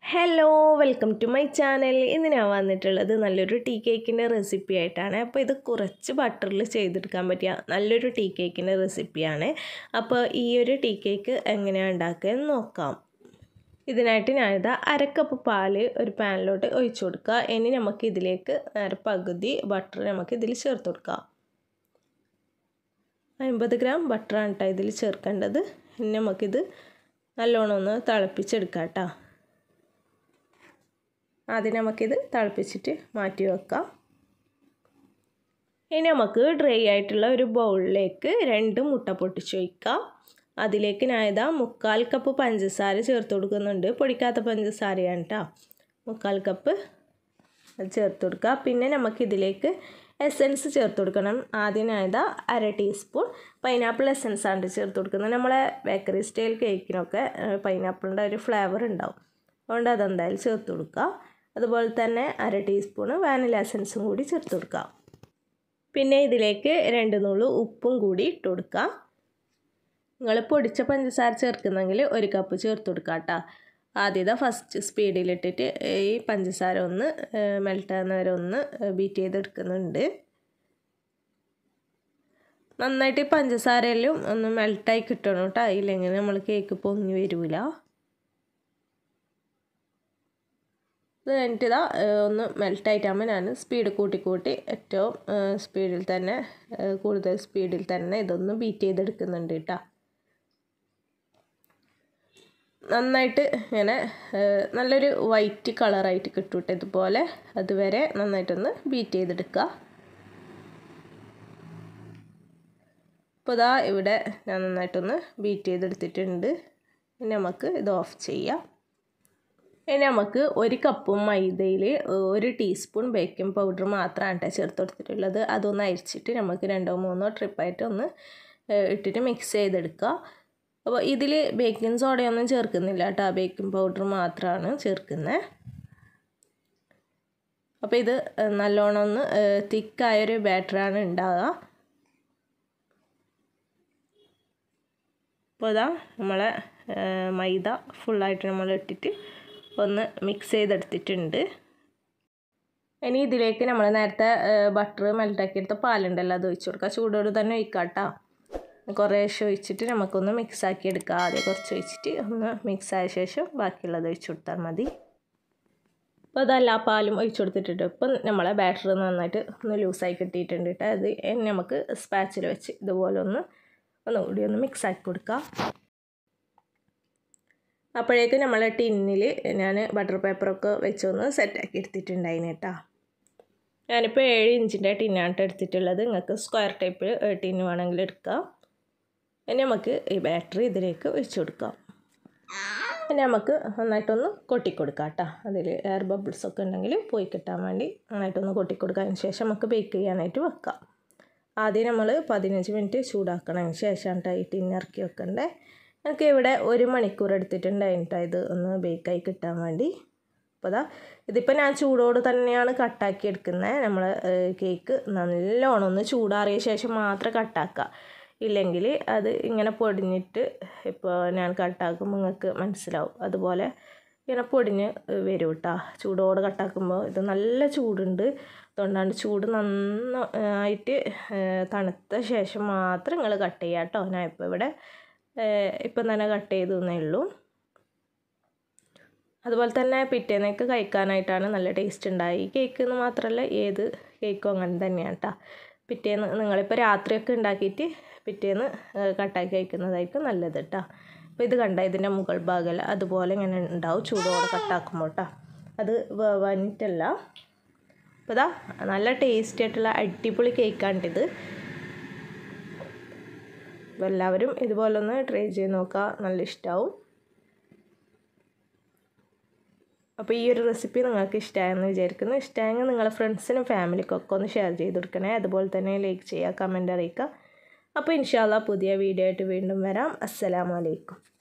Hello welcome to my channel. ഇന്ന് ഞാൻ വന്നിട്ടുള്ളത് നല്ലൊരു ടീ കേക്കിൻ്റെ റെസിപ്പി ആയിട്ടാണ്. അപ്പോൾ ഇത് കുറച്ച് ബട്ടറിൽ ചെയ്തെടുക്കാൻ പറ്റിയ നല്ലൊരു ടീ കേക്കിൻ്റെ റെസിപ്പിയാണ്. അപ്പോൾ ഈ ഒരു ടീ കേക്ക് എങ്ങനെയാണ് ഉണ്ടാക്കുക എന്ന് നോക്കാം. ഇതിനായിട്ട് ഞാനിതാ അരക്കപ്പ് പാല് ഒരു പാനിലോട്ട് ഒഴിച്ചു കൊടുക്കുക. ഇനി നമുക്ക് ഇതിലേക്ക് പകുതി ബട്ടർ നമുക്ക് ഇതിൽ ചേർത്ത് കൊടുക്കാം. 50 ഗ്രാം ബട്ടറാണ് കേട്ടോ ഇതിൽ ചേർക്കേണ്ടത്. ഇനി നമുക്കിത് നല്ലോണം ഒന്ന് തിളപ്പിച്ചെടുക്കാം കേട്ടോ. ആദ്യം നമുക്കിത് തിളപ്പിച്ചിട്ട് മാറ്റി വെക്കാം. ഇനി നമുക്ക് ഡ്രൈ ആയിട്ടുള്ള ഒരു ബൗളിലേക്ക് 2 മുട്ട പൊട്ടിച്ച് വയ്ക്കാം. അതിലേക്ക് ഞാൻ ഇതാ 1/4 കപ്പ് പഞ്ചസാര ചേർത്ത് കൊടുക്കുന്നുണ്ട്. പൊടിക്കാത്ത പഞ്ചസാരയാണ് കേട്ടോ. 1/4 കപ്പ് ചേർത്ത് കൊടുക്കുക. പിന്നെ നമുക്കിതിലേക്ക് എസൻസ് ചേർത്ത് കൊടുക്കണം. ആദ്യം ഞാൻ ഇതാ 1/2 ടീസ്പൂൺ പൈനാപ്പിൾ എസൻസ് ആണ് ചേർത്ത് കൊടുക്കുന്നത്. നമ്മളെ ബേക്കറി സ്റ്റൈൽ കേക്കിനൊക്കെ പൈനാപ്പിളിൻ്റെ ഒരു ഫ്ലേവർ ഉണ്ടാവും, അതുകൊണ്ട് അതെന്തായാലും ചേർത്ത് കൊടുക്കുക. അതുപോലെ തന്നെ 1/2 ടീസ്പൂൺ വാനില എസൻസും കൂടി ചേർത്ത് കൊടുക്കുക. പിന്നെ ഇതിലേക്ക് 2 നുള്ളു ഉപ്പും കൂടി ഇട്ട് കൊടുക്കുക. നിങ്ങൾ പൊടിച്ച പഞ്ചസാര ചേർക്കുന്നെങ്കിൽ 1 കപ്പ് ചേർത്ത് കൊടുക്കുക കേട്ടോ. ആദ്യത്തെ ഫസ്റ്റ് സ്പീഡിലിട്ടിട്ട് ഈ പഞ്ചസാര ഒന്ന് മെൽട്ടാകുന്ന വരെ ഒന്ന് ബീറ്റ് ചെയ്തെടുക്കുന്നുണ്ട്. നന്നായിട്ട് ഈ പഞ്ചസാരയിലും ഒന്ന് മെൽട്ടായി കിട്ടണം കേട്ടോ, ഇല്ലെങ്കിൽ നമ്മൾ കേക്ക് പൊങ്ങി വരില്ല. ഇത് കഴിഞ്ഞിട്ട് ഇതാ ഒന്ന് മെൽട്ടായിട്ടാകുമ്പോൾ ഞാൻ സ്പീഡ് കൂട്ടി ഏറ്റവും സ്പീഡിൽ തന്നെ കൂടുതൽ സ്പീഡിൽ തന്നെ ഇതൊന്ന് ബീറ്റ് ചെയ്തെടുക്കുന്നുണ്ട് കേട്ടോ. നന്നായിട്ട് ഇങ്ങനെ നല്ലൊരു വൈറ്റ് കളറായിട്ട് കിട്ടും കേട്ടോ. ഇതുപോലെ അതുവരെ നന്നായിട്ടൊന്ന് ബീറ്റ് ചെയ്തെടുക്കുക. അപ്പോൾ ഇതാ ഇവിടെ ഞാൻ നന്നായിട്ടൊന്ന് ബീറ്റ് ചെയ്തെടുത്തിട്ടുണ്ട്. ഇനി നമുക്ക് ഇത് ഓഫ് ചെയ്യാം. ഇനി നമുക്ക് 1 കപ്പ് മൈദയിൽ 1 ടീസ്പൂൺ ബേക്കിംഗ് പൗഡർ മാത്രമാണ് കേട്ടോ ചേർത്ത് കൊടുത്തിട്ടുള്ളത്. അതൊന്ന് അരിച്ചിട്ട് നമുക്ക് 2-3 ട്രിപ്പായിട്ട് ഒന്ന് ഇട്ടിട്ട് മിക്സ് ചെയ്തെടുക്കുക. അപ്പോൾ ഇതിൽ ബേക്കിംഗ് സോഡയൊന്നും ചേർക്കുന്നില്ല കേട്ടോ, ബേക്കിംഗ് പൗഡർ മാത്രമാണ് ചേർക്കുന്നത്. അപ്പോൾ ഇത് നല്ലോണം ഒന്ന് തിക്കായൊരു ബാറ്ററാണ് ഉണ്ടാവുക. അപ്പോൾ ഇതാ നമ്മളെ മൈദ ഫുള്ളായിട്ട് നമ്മൾ ഇട്ടിട്ട് ഒന്ന് മിക്സ് ചെയ്തെടുത്തിട്ടുണ്ട്. ഇനി ഇതിലേക്ക് നമ്മൾ നേരത്തെ ബട്ടർ മെൽട്ടാക്കിയെടുത്ത പാലുണ്ടല്ലോ അത് ഒഴിച്ച് കൊടുക്കുക. ചൂടോട് തന്നെ ഒഴിക്കാം കേട്ടോ. കുറേശ്ശെ ഒഴിച്ചിട്ട് നമുക്കൊന്ന് മിക്സാക്കി എടുക്കാം. ആദ്യം കുറച്ച് ഒഴിച്ചിട്ട് ഒന്ന് മിക്സായ ശേഷം ബാക്കിയുള്ളത് ഒഴിച്ച് കൊടുത്താൽ മതി. അപ്പോൾ അതെല്ലാ പാലും ഒഴിച്ച് കൊടുത്തിട്ടുണ്ട്. ഇപ്പം നമ്മളെ ബാറ്റർ നന്നായിട്ട് ഒന്ന് ലൂസായി കിട്ടിയിട്ടുണ്ട് കേട്ടോ. അത് നമുക്ക് സ്പാച്ചിൽ വെച്ച് ഇതുപോലെ ഒന്നുകൂടി ഒന്ന് മിക്സാക്കി കൊടുക്കാം. അപ്പോഴേക്കും നമ്മളെ ടിന്നിൽ ഞാൻ ബട്ടർ പേപ്പറൊക്കെ വെച്ചൊന്ന് സെറ്റാക്കി എടുത്തിട്ടുണ്ടായിന് കേട്ടോ. ഞാനിപ്പോൾ 7 ഇഞ്ചിൻ്റെ ടിന്നാണ് എടുത്തിട്ടുള്ളത്. നിങ്ങൾക്ക് സ്ക്വയർ ടൈപ്പ് ടിന്ന് വേണമെങ്കിൽ എടുക്കാം. ഇനി നമുക്ക് ഈ ബാറ്ററി ഇതിലേക്ക് ഒഴിച്ച് കൊടുക്കാം. ഇനി നമുക്ക് നന്നായിട്ടൊന്ന് കൊട്ടിക്കൊടുക്കാം കേട്ടോ. അതിൽ എയർ ബബിൾസൊക്കെ ഉണ്ടെങ്കിൽ പോയി കിട്ടാൻ വേണ്ടി നന്നായിട്ടൊന്ന് കൊട്ടിക്കൊടുക്കാതിന് ശേഷം നമുക്ക് ബേക്ക് ചെയ്യാനായിട്ട് വെക്കാം. ആദ്യം നമ്മൾ 15 മിനിറ്റ് ചൂടാക്കണതിന് ശേഷമാണ് കേട്ടോ ഈ ടിന്ന് ഇറക്കി വെക്കണ്ടേ. എനിക്ക് ഇവിടെ 1 മണിക്കൂർ എടുത്തിട്ടുണ്ടായിട്ടോ ഇത് ഒന്ന് ബേക്കായി കിട്ടാൻ വേണ്ടി. അപ്പോൾ ഇതിപ്പോൾ ഞാൻ ചൂടോട് തന്നെയാണ് കട്ടാക്കി എടുക്കുന്നത്. നമ്മൾ കേക്ക് നല്ലോണം ഒന്ന് ചൂടാറിയ ശേഷം മാത്രം കട്ടാക്കുക, ഇല്ലെങ്കിൽ അത് ഇങ്ങനെ പൊടിഞ്ഞിട്ട് ഇപ്പോൾ ഞാൻ കട്ടാക്കുമ്പോൾ നിങ്ങൾക്ക് മനസ്സിലാവും. അതുപോലെ ഇങ്ങനെ പൊടിഞ്ഞ് വരും കേട്ടോ ചൂടോട് കട്ടാക്കുമ്പോൾ. ഇത് നല്ല ചൂടുണ്ട്, അതുകൊണ്ടാണ് ചൂട് നന്നായിട്ട് തണുത്ത ശേഷം മാത്രം നിങ്ങൾ കട്ട് ചെയ്യുക കേട്ടോ. ഞാൻ ഇപ്പോൾ ഇവിടെ ഇപ്പം തന്നെ കട്ട് ചെയ്തേ ഉള്ളൂ. അതുപോലെ തന്നെ പിറ്റേന്നേക്ക് കഴിക്കാനായിട്ടാണ് നല്ല ടേസ്റ്റ് ഉണ്ടായി. ഈ കേക്ക് എന്ന് മാത്രമല്ല ഏത് കേക്കും അങ്ങനെ തന്നെയാണ് കേട്ടോ. പിറ്റേന്ന് നിങ്ങളിപ്പോൾ രാത്രിയൊക്കെ ഉണ്ടാക്കിയിട്ട് പിറ്റേന്ന് കട്ടാക്കി കഴിക്കുന്നതായിരിക്കും നല്ലത് കേട്ടോ. അപ്പോൾ ഇത് കണ്ട ഇതിൻ്റെ മുകൾ ഭാഗമല്ല അതുപോലെ ഇങ്ങനെ ഉണ്ടാവും ചൂടോടെ കട്ടാക്കുമ്പോൾ കേട്ടോ. അത് വേവാനിട്ടല്ല. അപ്പോൾ ഇതാ നല്ല ടേസ്റ്റി ആയിട്ടുള്ള അടിപൊളി കേക്കാണിത്. അപ്പോൾ എല്ലാവരും ഇതുപോലൊന്ന് ട്രൈ ചെയ്ത് നോക്കുക, നല്ല ഇഷ്ടമാവും. അപ്പോൾ ഈ ഒരു റെസിപ്പി നിങ്ങൾക്ക് ഇഷ്ടമായെന്ന് വിചാരിക്കുന്നു. ഇഷ്ടമായെങ്കിൽ നിങ്ങളുടെ ഫ്രണ്ട്സിനും ഫാമിലിക്കൊക്കെ ഒന്ന് ഷെയർ ചെയ്ത് കൊടുക്കണേ. അതുപോലെ തന്നെ ലൈക്ക് ചെയ്യുക, കമൻറ്റ് അറിയിക്കുക. അപ്പോൾ ഇൻഷാ അല്ലാഹ് പുതിയ വീഡിയോ ആയിട്ട് വീണ്ടും വരാം. അസ്സലാമു അലൈക്കും.